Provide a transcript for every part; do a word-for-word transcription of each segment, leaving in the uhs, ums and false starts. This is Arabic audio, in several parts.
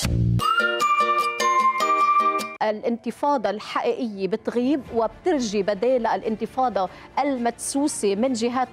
الانتفاضة الحقيقية بتغيب وبترجي بدالها الانتفاضة المدسوسة من جهات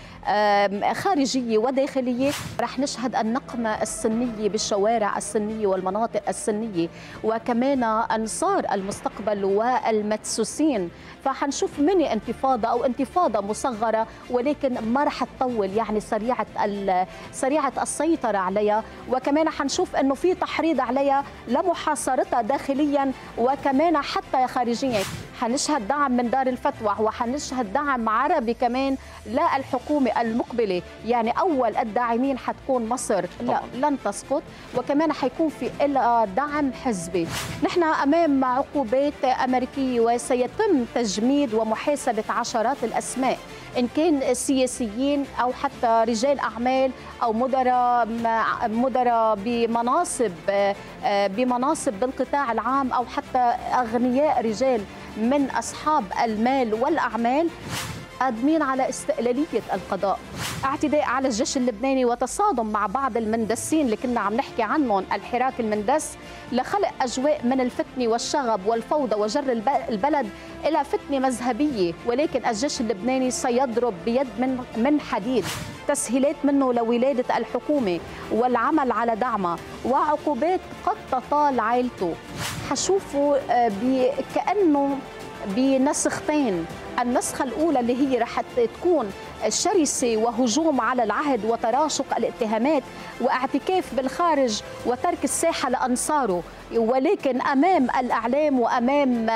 خارجية وداخلية. رح نشهد النقمة السنية بالشوارع السنية والمناطق السنية، وكمان أنصار المستقبل والمدسوسين. فحنشوف ميني انتفاضة أو انتفاضة مصغرة، ولكن ما رح تطول، يعني سريعة سريعة السيطرة عليها. وكمان حنشوف أنه في تحريض عليها لمحاصرتها داخليا وكمان حتى خارجيا. حنشهد دعم من دار الفتوى وحنشهد دعم عربي كمان للحكومة المقبلة. يعني أول الداعمين حتكون مصر، لا لن تسقط، وكمان حيكون في إلها دعم حزبي. نحن أمام عقوبات أمريكية وسيتم تجميد ومحاسبة عشرات الأسماء، إن كان سياسيين أو حتى رجال أعمال أو مدراء مدراء بمناصب بمناصب بالقطاع العام أو حتى أغنياء رجال من أصحاب المال والأعمال قادمين على استقلالية القضاء. اعتداء على الجيش اللبناني وتصادم مع بعض المندسين اللي كنا عم نحكي عنهم، الحراك المندس، لخلق أجواء من الفتنة والشغب والفوضى وجر البلد إلى فتنة مذهبية. ولكن الجيش اللبناني سيضرب بيد من من حديد. تسهيلات منه لولادة الحكومة والعمل على دعمها، وعقوبات قد تطال عائلته. حشوفوا كأنه بنسختين. النسخة الأولى اللي هي رح تكون شرسة وهجوم على العهد وتراشق الاتهامات واعتكاف بالخارج وترك الساحة لأنصاره، ولكن أمام الإعلام وأمام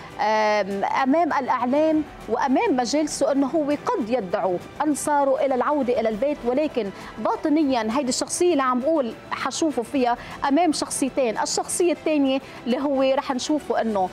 أمام الإعلام وأمام مجالسه أنه هو قد يدعو أنصاره إلى العودة إلى البيت، ولكن باطنيا هيدي الشخصية اللي عم بقول حشوفه فيها أمام شخصيتين. الشخصية الثانية اللي هو رح نشوفه أنه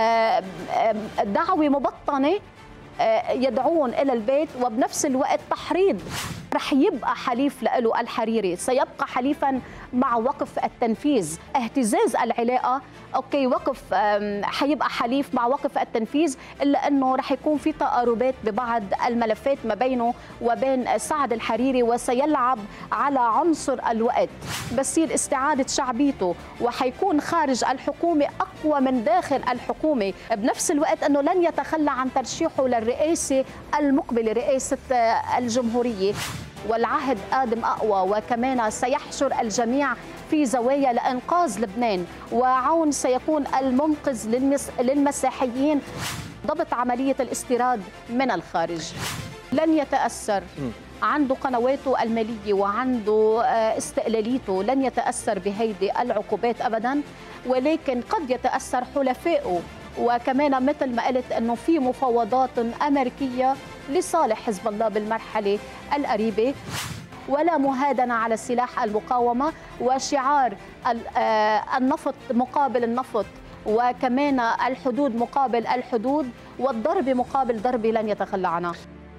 دعوة مبطنة يدعون إلى البيت، وبنفس الوقت تحريض. رح يبقى حليف له الحريري، سيبقى حليفا مع وقف التنفيذ. اهتزاز العلاقة اوكي وقف حيبقى حليف مع وقف التنفيذ، الا انه رح يكون في تقاربات ببعض الملفات ما بينه وبين سعد الحريري، وسيلعب على عنصر الوقت. بصير استعادة شعبيته وحيكون خارج الحكومة أقوى من داخل الحكومة. بنفس الوقت أنه لن يتخلى عن ترشيحه للرئاسة المقبلة، رئاسة الجمهورية. والعهد قادم أقوى، وكمان سيحشر الجميع في زوايا لإنقاذ لبنان، وعون سيكون المنقذ للمسيحيين. ضبط عملية الاستيراد من الخارج لن يتأثر. عنده قنواته المالية وعنده استقلاليته، لن يتأثر بهيدي العقوبات أبدا، ولكن قد يتأثر حلفائه. وكمان مثل ما قلت أنه في مفاوضات أمريكية لصالح حزب الله بالمرحلة القريبة، ولا مهادنة على سلاح المقاومة، وشعار النفط مقابل النفط، وكمان الحدود مقابل الحدود، والضرب مقابل ضرب لن يتخلى عنها.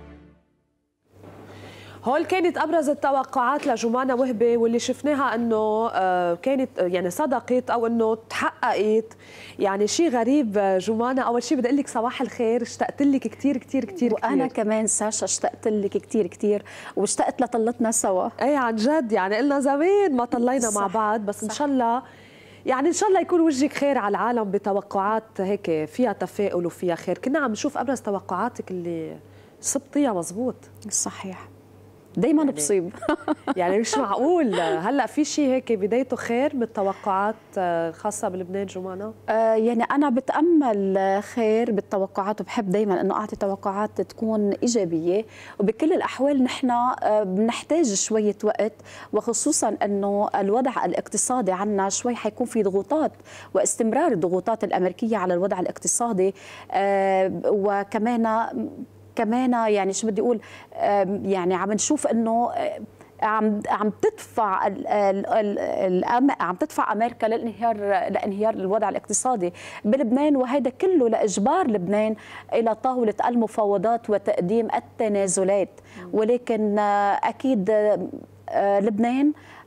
هول كانت ابرز التوقعات لجمانة وهبي، واللي شفناها انه كانت يعني صدقت او انه تحققت. يعني شيء غريب جمانة. اول شيء بدي اقول لك صباح الخير، اشتقت لك كثير كثير كثير. وانا كمان ساشا اشتقت لك كثير كثير، واشتقت لطلتنا سوا. اي عن جد، يعني قلنا زمان ما طلينا مع بعض، بس صح. ان شاء الله يعني ان شاء الله يكون وجهك خير على العالم بتوقعات هيك فيها تفاؤل وفيها خير. كنا عم نشوف ابرز توقعاتك اللي صبتيها مزبوط. صحيح، دايما يعني بصيب. يعني مش معقول. هلا في شيء هيك بدايته خير من التوقعات الخاصه بلبنان جمانة؟ آه يعني انا بتامل خير بالتوقعات، وبحب دائما انه اعطي توقعات تكون ايجابيه. وبكل الاحوال نحن آه بنحتاج شويه وقت، وخصوصا انه الوضع الاقتصادي عنا شوي حيكون في ضغوطات، واستمرار الضغوطات الامريكيه على الوضع الاقتصادي. آه وكمان كمان يعني شو بدي اقول، يعني عم نشوف انه عم عم تدفع ال ال ال عم تدفع امريكا للانهيار لانهيار الوضع الاقتصادي بلبنان، وهذا كله لاجبار لبنان الى طاوله المفاوضات وتقديم التنازلات. ولكن اكيد لبنان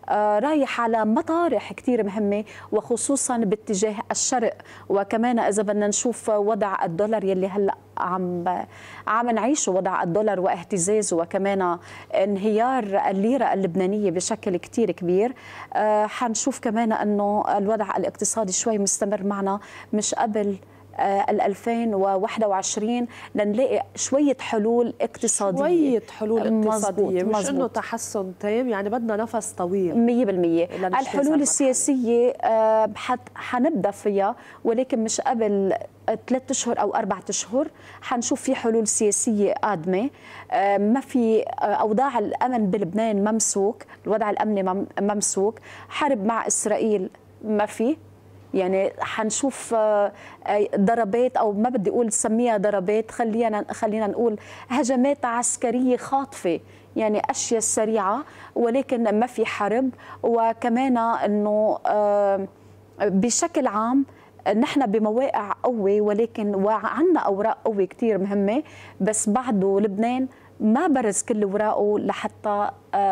رايح على مطارح كثير مهمة، وخصوصا باتجاه الشرق. وكمان إذا بدنا نشوف وضع الدولار يلي هلأ عم عم نعيشه، وضع الدولار واهتزازه، وكمان انهيار الليرة اللبنانية بشكل كثير كبير، حنشوف كمان أنه الوضع الاقتصادي شوي مستمر معنا مش قبل ال ألفين وواحد وعشرين لنلاقي شوية حلول اقتصادية. شوية حلول اقتصادية، مش إنه مزبوط. تحسن تام، يعني بدنا نفس طويل. مية بالمية الحلول السياسية حنبدأ فيها، ولكن مش قبل ثلاثة أشهر أو أربعة أشهر حنشوف في حلول سياسية قادمة. ما في أوضاع الأمن بلبنان ممسوك، الوضع الأمني ممسوك، حرب مع إسرائيل ما في، يعني حنشوف ضربات، او ما بدي اقول سميها ضربات، خلينا خلينا نقول هجمات عسكريه خاطفه، يعني اشياء سريعه، ولكن ما في حرب. وكمان انه بشكل عام نحن بمواقع قوه، ولكن وعندنا اوراق قوه كثير مهمه، بس بعده لبنان ما برز كل اوراقه لحتى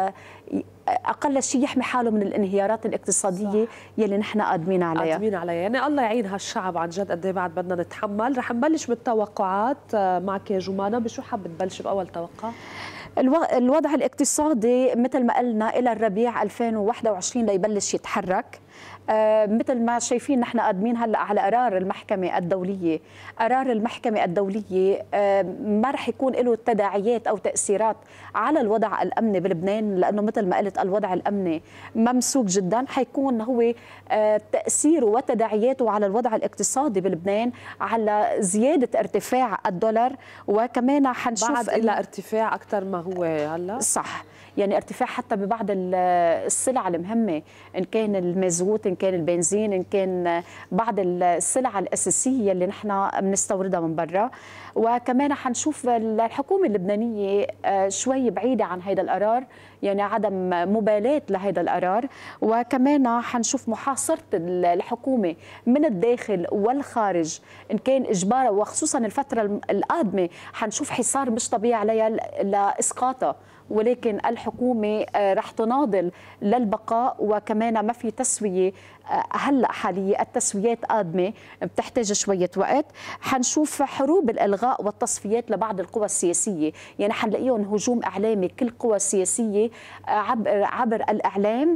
اقل شيء يحمي حاله من الانهيارات الاقتصاديه صح. يلي نحن قادمين عليها قادمين عليها يعني الله يعين هالشعب عن جد. قد ايه بعد بدنا نتحمل. رح نبلش بالتوقعات معك يا جمانة. بشو حابه تبلش باول توقع؟ الوضع الاقتصادي مثل ما قلنا الى الربيع ألفين وواحد وعشرين ليبلش يتحرك. آه مثل ما شايفين نحن قادمين هلا على قرار المحكمه الدوليه. قرار المحكمه الدوليه آه ما رح يكون له تداعيات او تاثيرات على الوضع الامني بلبنان، لانه مثل ما قلت الوضع الامني ممسوك جدا. حيكون هو آه تاثيره وتداعياته على الوضع الاقتصادي بلبنان على زياده ارتفاع الدولار، وكمان حنشوف بعد الى ارتفاع اكثر ما هو هلا صح، يعني ارتفاع حتى ببعض السلع المهمه، ان كان المازوت، ان كان البنزين، ان كان بعض السلع الاساسيه اللي نحن بنستوردها من برا. وكمان حنشوف الحكومه اللبنانيه شوي بعيده عن هذا القرار، يعني عدم مبالاه لهذا القرار. وكمان حنشوف محاصره الحكومه من الداخل والخارج، ان كان اجبارها، وخصوصا الفتره القادمه حنشوف حصار مش طبيعي عليها لاسقاطها، ولكن الحكومة رح تناضل للبقاء. وكمان ما في تسوية هلأ حاليا، التسويات قادمة بتحتاج شوية وقت. حنشوف حروب الإلغاء والتصفيات لبعض القوى السياسية، يعني حنلاقيهم هجوم إعلامي كل قوى سياسية عبر, عبر الإعلام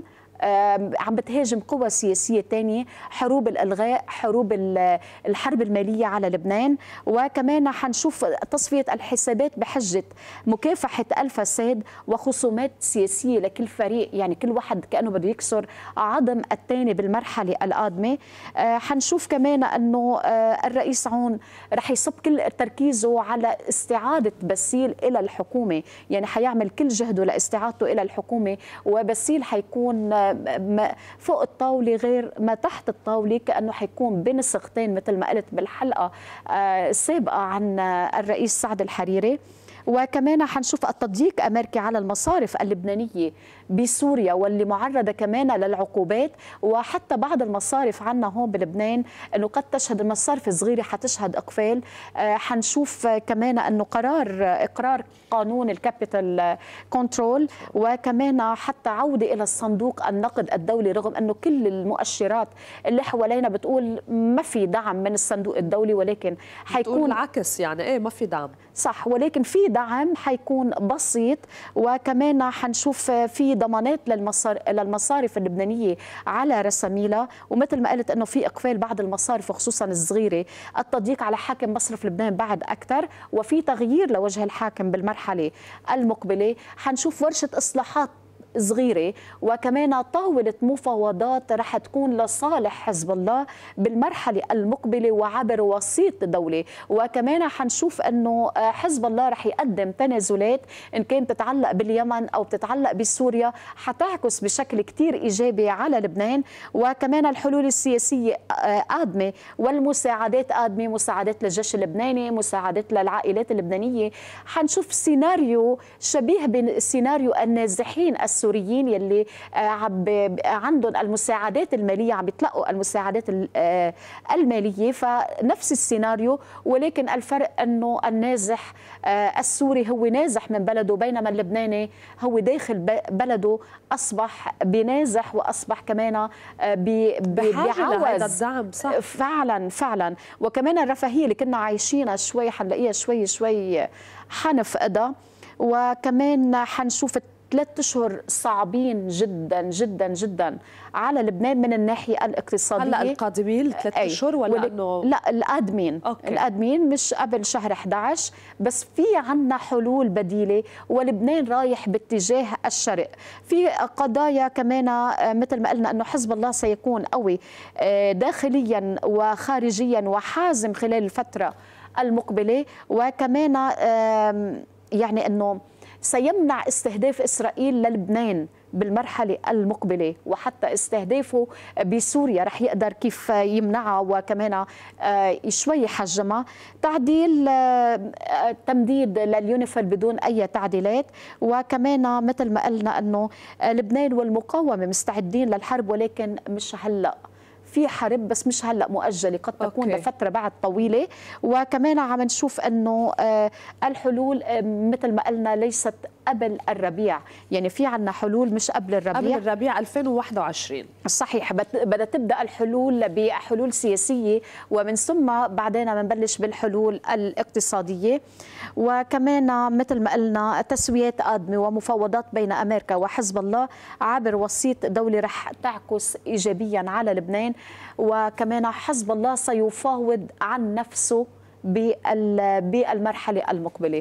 عم بتهاجم قوى سياسية تانية، حروب الإلغاء، حروب الحرب المالية على لبنان. وكمان حنشوف تصفية الحسابات بحجة مكافحة الفساد وخصومات سياسية لكل فريق، يعني كل واحد كأنه بده يكسر عظم الثاني بالمرحلة القادمة. حنشوف كمان أنه الرئيس عون رح يصب كل تركيزه على استعادة بسيل إلى الحكومة، يعني حيعمل كل جهده لاستعادته إلى الحكومة، وبسيل حيكون فوق الطاولة غير ما تحت الطاولة، كأنه حيكون بين السقطين مثل ما قلت بالحلقة السابقة عن الرئيس سعد الحريري. وكمان حنشوف التضييق الأمريكي على المصارف اللبنانية بسوريا، واللي معرضة كمان للعقوبات. وحتى بعض المصارف عنا هون بلبنان أنه قد تشهد، المصارف الصغيرة حتشهد إقفال. حنشوف كمان أنه قرار إقرار قانون الكابيتال كنترول، وكمان حتى عودة إلى الصندوق النقد الدولي، رغم أنه كل المؤشرات اللي حوالينا بتقول ما في دعم من الصندوق الدولي، ولكن حيكون العكس، يعني إيه ما في دعم صح، ولكن في دعم حيكون بسيط. وكمان حنشوف في ضمانات للمصارف اللبنانية على رساميلها، ومثل ما قلت أنه في إقفال بعض المصارف وخصوصا الصغيرة. التضييق على حاكم مصرف لبنان بعد أكثر، وفي تغيير لوجه الحاكم بالمرحلة المقبلة. حنشوف ورشة إصلاحات صغيرة، وكمان طاولة مفاوضات رح تكون لصالح حزب الله بالمرحلة المقبلة وعبر وسيط دولي. وكمان حنشوف أنه حزب الله رح يقدم تنازلات إن كانت تتعلق باليمن أو بتتعلق بسوريا، حتعكس بشكل كتير إيجابي على لبنان. وكمان الحلول السياسية قادمة والمساعدات قادمة، مساعدات للجيش اللبناني، مساعدات للعائلات اللبنانية. حنشوف سيناريو شبيه بسيناريو النازحين السوريين السوريين يلي عندهم المساعدات المالية، عم بيتلقوا المساعدات المالية. فنفس السيناريو، ولكن الفرق أنه النازح السوري هو نازح من بلده، بينما اللبناني هو داخل بلده أصبح بنازح وأصبح كمان بعوز الدعم. صح، فعلا فعلا. وكمان الرفاهية اللي كنا عايشينها شوي حنلاقيها شوي شوي حنفقدها. وكمان حنشوف ثلاث اشهر صعبين جدا جدا جدا على لبنان من الناحيه الاقتصاديه. هلا القادمين ثلاث اشهر ولا انه لا القادمين؟ القادمين مش قبل شهر أحد عشر، بس في عنا حلول بديله، ولبنان رايح باتجاه الشرق. في قضايا كمان مثل ما قلنا انه حزب الله سيكون قوي داخليا وخارجيا وحازم خلال الفتره المقبله، وكمان يعني انه سيمنع استهداف إسرائيل للبنان بالمرحلة المقبلة، وحتى استهدافه بسوريا رح يقدر كيف يمنعها وكمان شوي يحجمها. تعديل تمديد لليونيفيل بدون أي تعديلات، وكمان مثل ما قلنا أنه لبنان والمقاومة مستعدين للحرب، ولكن مش هلأ في حرب، بس مش هلا مؤجله، قد تكون أوكي. لفتره بعد طويله. وكمان عم نشوف انه الحلول مثل ما قلنا ليست قبل الربيع، يعني في عنا حلول مش قبل الربيع، قبل الربيع ألفين وواحد وعشرين. صحيح، بدها تبدا الحلول بحلول سياسيه، ومن ثم بعدين بنبلش بالحلول الاقتصاديه. وكمان مثل ما قلنا تسويات قادمه ومفاوضات بين امريكا وحزب الله عبر وسيط دولي رح تعكس ايجابيا على لبنان. وكمان حزب الله سيفاوض عن نفسه بالمرحله المقبله.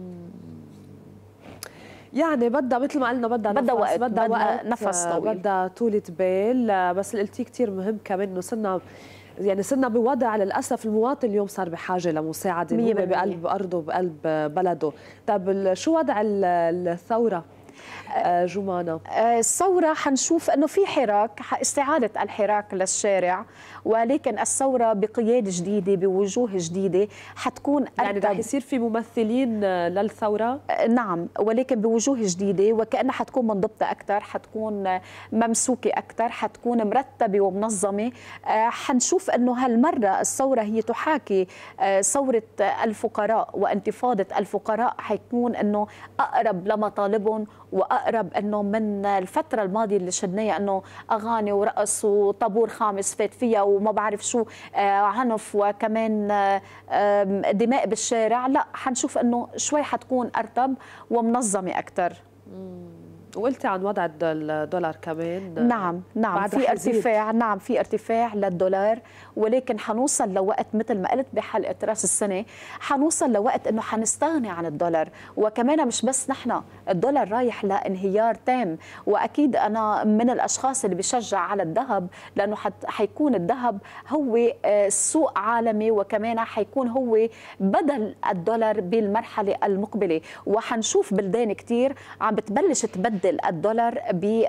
يعني بدها مثل ما قلنا بدها بدها وقت، بدها وقت نفس طويل، بدها طولة بال. بس اللي قلتيه كثير مهم كمان، انه صرنا يعني صرنا بوضع للاسف المواطن اليوم صار بحاجه لمساعده بقلب ارضه بقلب بلده. طيب شو وضع الثوره جمانة؟ الثورة حنشوف أنه في حراك، استعادة الحراك للشارع، ولكن الثورة بقيادة جديدة بوجوه جديدة حتكون يعني رح يصير في ممثلين للثورة؟ نعم، ولكن بوجوه جديدة، وكأنها حتكون منضبطة أكثر، حتكون ممسوكة أكثر، حتكون مرتبة ومنظمة. حنشوف أنه هالمرة الثورة هي تحاكي ثورة الفقراء وانتفاضة الفقراء، حيكون أنه أقرب لمطالبهم وأقرب أنه من الفترة الماضية اللي شدناها، أنه أغاني ورقص وطابور خامس فات فيها وما بعرف شو عنف وكمان دماء بالشارع. لا، حنشوف أنه شوي حتكون أرتب ومنظمة أكثر. وقلتي عن وضع الدولار كمان. نعم نعم في ارتفاع، نعم في ارتفاع للدولار، ولكن حنوصل لوقت مثل ما قلت بحلقه راس السنه، حنوصل لوقت انه حنستغني عن الدولار. وكمان مش بس نحن، الدولار رايح لانهيار تام. واكيد انا من الاشخاص اللي بشجع على الذهب، لانه حيكون الذهب هو سوق عالمي، وكمان حيكون هو بدل الدولار بالمرحله المقبله. وحنشوف بلدان كثير عم بتبلش تبدل الدولار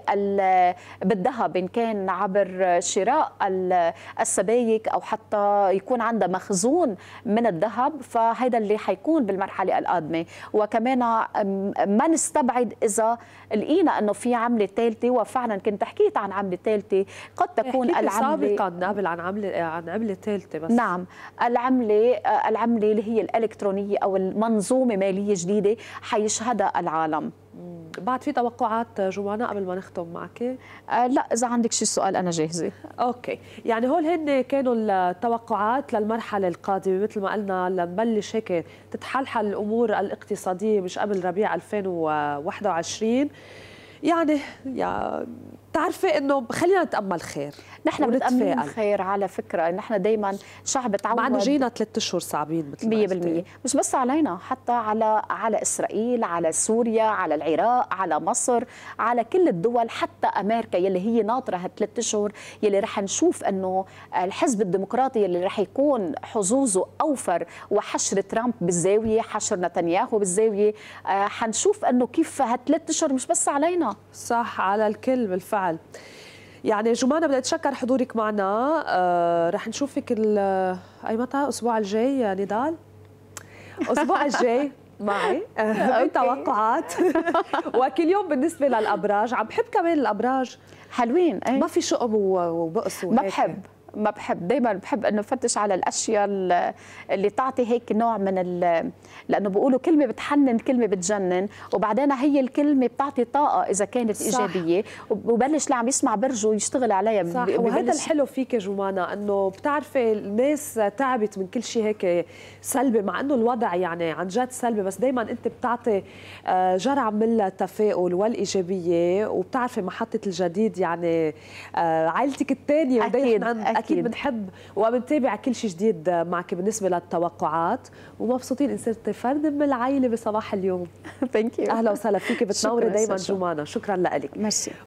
بالذهب، إن كان عبر شراء السبائك أو حتى يكون عندها مخزون من الذهب. فهذا اللي حيكون بالمرحلة القادمة. وكمان ما نستبعد إذا لقينا أنه في عملة ثالثة، وفعلا كنت حكيت عن عملة ثالثة قد تكون العملة سابقا قبل عن عملة عن عملة ثالثة. بس نعم، العملة العملة اللي هي الإلكترونية أو المنظومة مالية جديدة حيشهدها العالم. بعد في توقعات جوانا قبل ما نختم معك؟ آه لا، إذا عندك شي سؤال أنا جاهزة. أوكي، يعني هول هن كانوا التوقعات للمرحلة القادمة. مثل ما قلنا لنبلش هيك تتحلحل الأمور الاقتصادية مش قبل ربيع ألفين وواحد وعشرين. يعني يا تعرفي انه خلينا نتامل خير. نحن بنتامل خير على فكره، نحن دائما شعب تعود، مع انه جينا ثلاث اشهر صعبين مثل مية بالمية، مش بس علينا، حتى على على اسرائيل، على سوريا، على العراق، على مصر، على كل الدول، حتى امريكا يلي هي ناطره هالثلاث اشهر يلي رح نشوف انه الحزب الديمقراطي يلي رح يكون حظوظه اوفر، وحشر ترامب بالزاويه، حشر نتنياهو بالزاويه. آه حنشوف انه كيف هالثلاث اشهر مش بس علينا، صح، على الكل بالفعل. يعني جمانة بدي اتشكر حضورك معنا. آه رح نشوفك اي متى؟ الاسبوع الجاي نضال؟ الاسبوع الجاي معي بتوقعات. وكل يوم بالنسبه للابراج عم بحب كمان الابراج حلوين. ايه ما في شقم وبقص ما بحب ما بحب دايما بحب انه فتش على الاشياء اللي تعطي هيك نوع من ال... لانه بيقولوا كلمه بتحنن كلمه بتجنن، وبعدين هي الكلمه بتعطي طاقه اذا كانت صح. ايجابيه، وببلش اللي عم يسمع برجه يشتغل عليها. صح. وهذا الحلو فيك يا جمانة، انه بتعرفي الناس تعبت من كل شيء هيك سلبي، مع انه الوضع يعني عن جد سلبي، بس دائما انت بتعطي جرعه من التفاؤل والايجابيه، وبتعرفي محطه الجديد يعني عائلتك الثانيه. ودائما اكيد بنحب وبنتابع كل شيء جديد معك بالنسبه للتوقعات، ومبسوطين ان صرتي فرد من العائله بصباح اليوم. ثانك يو. اهلا وسهلا فيك، بتنوري دايما جمانة. شكرا لك. ميرسي.